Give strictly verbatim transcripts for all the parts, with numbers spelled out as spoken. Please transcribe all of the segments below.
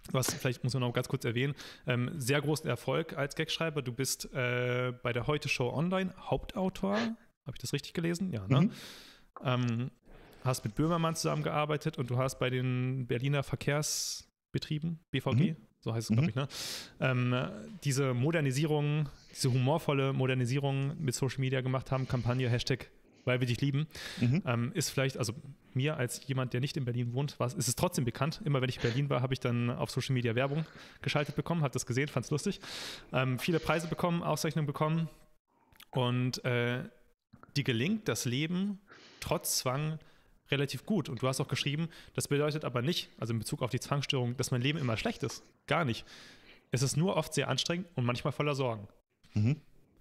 Du hast, vielleicht muss man noch ganz kurz erwähnen, ähm, sehr großen Erfolg als Gagschreiber. Du bist äh, bei der Heute Show Online Hauptautor. Habe ich das richtig gelesen? Ja, ne? Mhm. Ähm, hast mit Böhmermann zusammengearbeitet und du hast bei den Berliner Verkehrsbetrieben, B V G, Mhm. so heißt es, glaube Mhm. ich, ne? Ähm, diese Modernisierung, diese humorvolle Modernisierung mit Social Media gemacht haben, Kampagne, Hashtag, weil wir dich lieben, Mhm. ähm, ist vielleicht, also mir als jemand, der nicht in Berlin wohnt, war, ist es trotzdem bekannt. Immer wenn ich in Berlin war, habe ich dann auf Social Media Werbung geschaltet bekommen, habe das gesehen, fand es lustig. Ähm, viele Preise bekommen, Auszeichnungen bekommen und äh, dir gelingt das Leben trotz Zwang relativ gut. Und du hast auch geschrieben, das bedeutet aber nicht, also in Bezug auf die Zwangsstörung, dass mein Leben immer schlecht ist. Gar nicht. Es ist nur oft sehr anstrengend und manchmal voller Sorgen. Mhm.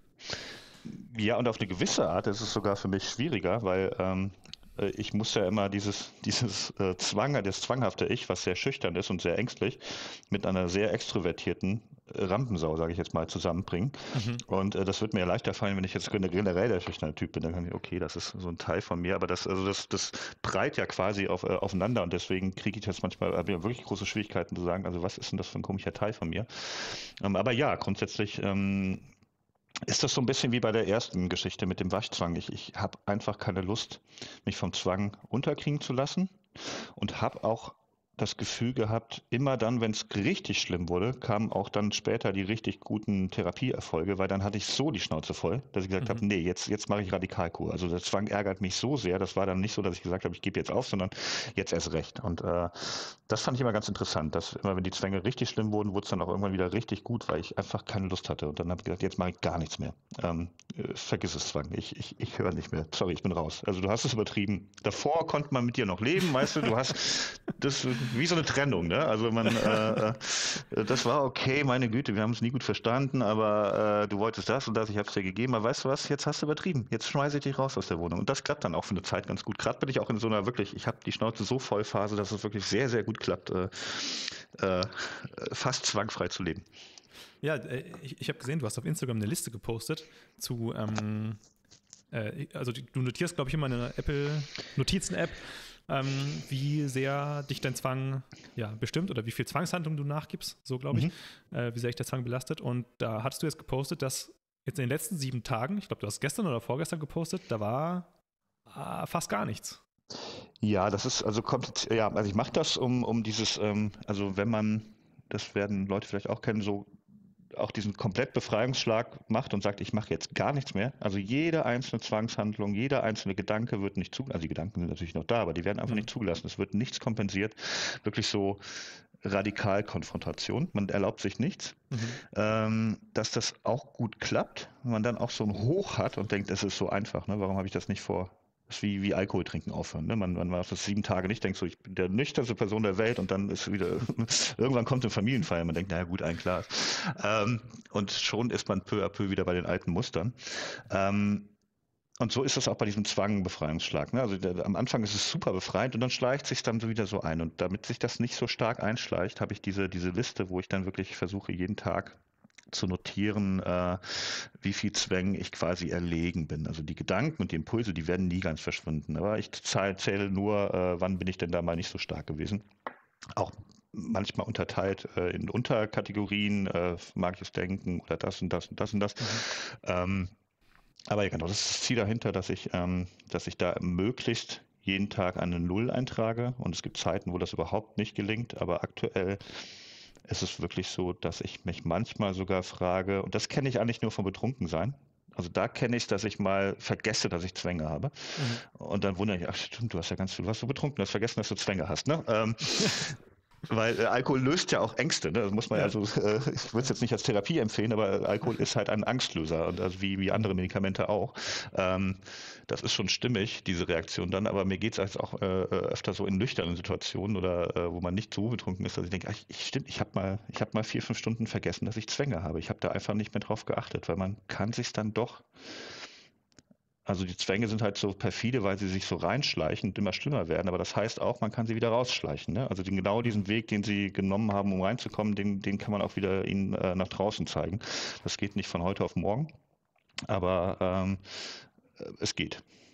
Ja, und auf eine gewisse Art ist es sogar für mich schwieriger, weil ähm, äh, ich muss ja immer dieses, dieses äh, Zwang, das zwanghafte Ich, was sehr schüchtern ist und sehr ängstlich, mit einer sehr extrovertierten äh, Rampensau, sage ich jetzt mal, zusammenbringen. Mhm. Und äh, das wird mir ja leichter fallen, wenn ich jetzt generell der schüchterne Typ bin. Dann kann ich, okay, das ist so ein Teil von mir, aber das, also das, das prallt ja quasi auf, äh, aufeinander und deswegen kriege ich jetzt manchmal hab ich wirklich große Schwierigkeiten zu sagen, also was ist denn das für ein komischer Teil von mir? Ähm, aber ja, grundsätzlich ähm, ist das so ein bisschen wie bei der ersten Geschichte mit dem Waschzwang. Ich, ich habe einfach keine Lust, mich vom Zwang unterkriegen zu lassen und habe auch das Gefühl gehabt, immer dann, wenn es richtig schlimm wurde, kamen auch dann später die richtig guten Therapieerfolge, weil dann hatte ich so die Schnauze voll, dass ich gesagt habe, Mhm. nee, jetzt, jetzt mache ich Radikalkur. Also der Zwang ärgert mich so sehr, das war dann nicht so, dass ich gesagt habe, ich gebe jetzt auf, sondern jetzt erst recht. Und äh, das fand ich immer ganz interessant, dass immer, wenn die Zwänge richtig schlimm wurden, wurde es dann auch irgendwann wieder richtig gut, weil ich einfach keine Lust hatte. Und dann habe ich gesagt, jetzt mache ich gar nichts mehr. Ähm, äh, vergiss es, Zwang. Ich, ich, ich höre nicht mehr. Sorry, ich bin raus. Also du hast es übertrieben. Davor konnte man mit dir noch leben, weißt du, du hast das wie so eine Trennung, ne? Also man, äh, äh, das war okay, meine Güte, wir haben es nie gut verstanden, aber äh, du wolltest das und das, ich habe es dir gegeben, aber weißt du was, jetzt hast du übertrieben. Jetzt schmeiße ich dich raus aus der Wohnung. Und das klappt dann auch für eine Zeit ganz gut. Gerade bin ich auch in so einer wirklich, ich habe die Schnauze so voll Phase, dass es wirklich sehr, sehr gut klappt, äh, äh, fast zwangfrei zu leben. Ja, äh, ich, ich habe gesehen, du hast auf Instagram eine Liste gepostet zu, ähm, äh, also du notierst, glaube ich, immer in einer Apple-Notizen-App, ähm, wie sehr dich dein Zwang ja, bestimmt oder wie viel Zwangshandlung du nachgibst, so glaube ich, Mhm. äh, wie sehr dich der Zwang belastet. Und da hattest du jetzt gepostet, dass jetzt in den letzten sieben Tagen, ich glaube, du hast gestern oder vorgestern gepostet, da war äh, fast gar nichts. Ja, das ist also kommt, ja, also ich mache das, um, um dieses, ähm, also wenn man, das werden Leute vielleicht auch kennen, so auch diesen Komplettbefreiungsschlag macht und sagt, ich mache jetzt gar nichts mehr. Also jede einzelne Zwangshandlung, jeder einzelne Gedanke wird nicht zugelassen. Also die Gedanken sind natürlich noch da, aber die werden einfach Hm. nicht zugelassen. Es wird nichts kompensiert. Wirklich so Radikalkonfrontation. Man erlaubt sich nichts. Mhm. Ähm, dass das auch gut klappt, wenn man dann auch so ein Hoch hat und denkt, es ist so einfach, ne? Warum habe ich das nicht vor? Das ist wie, wie Alkohol trinken aufhören. Ne? Man, man macht das sieben Tage nicht, denkt so, ich bin der nüchternste Person der Welt und dann ist wieder, irgendwann kommt eine Familienfeier, man denkt, naja gut, ein Glas. Ähm, und schon ist man peu à peu wieder bei den alten Mustern. Ähm, und so ist es auch bei diesem Zwangbefreiungsschlag. Ne? Also der, am Anfang ist es super befreiend und dann schleicht sich dann so wieder so ein. Und damit sich das nicht so stark einschleicht, habe ich diese, diese Liste, wo ich dann wirklich versuche, jeden Tag zu notieren, äh, wie viel Zwängen ich quasi erlegen bin. Also die Gedanken und die Impulse, die werden nie ganz verschwinden. Aber ich zähle nur, äh, wann bin ich denn da mal nicht so stark gewesen. Auch manchmal unterteilt äh, in Unterkategorien, äh, magisches Denken oder das und das und das und das. Mhm. Ähm, aber ja, genau, das ist das Ziel dahinter, dass ich, ähm, dass ich da möglichst jeden Tag eine Null eintrage. Und es gibt Zeiten, wo das überhaupt nicht gelingt. Aber aktuell ist es wirklich so, dass ich mich manchmal sogar frage, und das kenne ich eigentlich nur vom Betrunkensein. Also da kenne ich es, dass ich mal vergesse, dass ich Zwänge habe. Mhm. Und dann wundere ich, ach stimmt, du hast ja ganz viel, du warst so betrunken, du hast vergessen, dass du Zwänge hast. Ne? Ähm, weil äh, Alkohol löst ja auch Ängste. Ne? Das muss man ja, Ja, also, äh, ich würde es jetzt nicht als Therapie empfehlen, aber Alkohol ist halt ein Angstlöser und also wie, wie andere Medikamente auch. Ähm, das ist schon stimmig, diese Reaktion dann, aber mir geht es auch äh, öfter so in nüchternen Situationen oder äh, wo man nicht so betrunken ist, dass ich denke, ach, ich, stimmt, ich habe mal, ich habe mal vier, fünf Stunden vergessen, dass ich Zwänge habe. Ich habe da einfach nicht mehr drauf geachtet, weil man kann sich dann doch, also die Zwänge sind halt so perfide, weil sie sich so reinschleichen und immer schlimmer werden. Aber das heißt auch, man kann sie wieder rausschleichen. Ne? Also den, genau mhm. diesen Weg, den sie genommen haben, um reinzukommen, den, den kann man auch wieder ihnen äh, nach draußen zeigen. Das geht nicht von heute auf morgen, aber ähm, es geht.